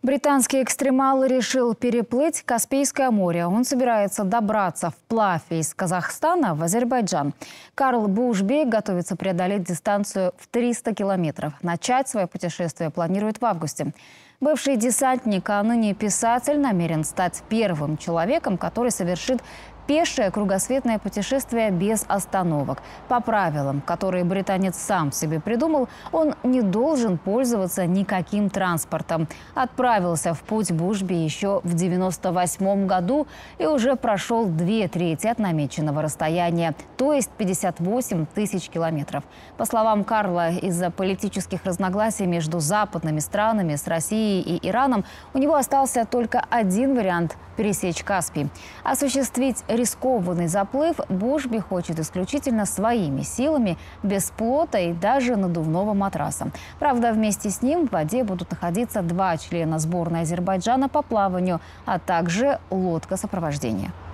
Британский экстремал решил переплыть Каспийское море. Он собирается добраться вплавь из Казахстана в Азербайджан. Карл Бушби готовится преодолеть дистанцию в 300 километров. Начать свое путешествие планирует в августе. Бывший десантник, а ныне писатель, намерен стать первым человеком, который совершит пешее кругосветное путешествие без остановок. По правилам, которые британец сам себе придумал, он не должен пользоваться никаким транспортом. Отправился в путь Бушби еще в 1998 году и уже прошел 2/3 от намеченного расстояния, то есть 58 тысяч километров. По словам Карла, из-за политических разногласий между западными странами с Россией и Ираном у него остался только один вариант – пересечь Каспий. Осуществить рискованный заплыв Бушби хочет исключительно своими силами, без плота и даже надувного матраса. Правда, вместе с ним в воде будут находиться 2 члена сборной Азербайджана по плаванию, а также лодка сопровождения.